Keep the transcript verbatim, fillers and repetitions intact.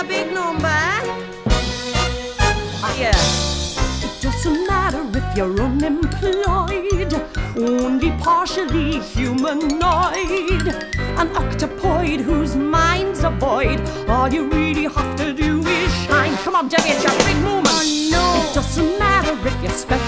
a big number. Yeah. It doesn't matter if you're unemployed, only partially humanoid, an octopoid whose mind's a void. All you really have to do is shine. Come on, Debbie, it's your big moment. Oh no. It doesn't matter if you're special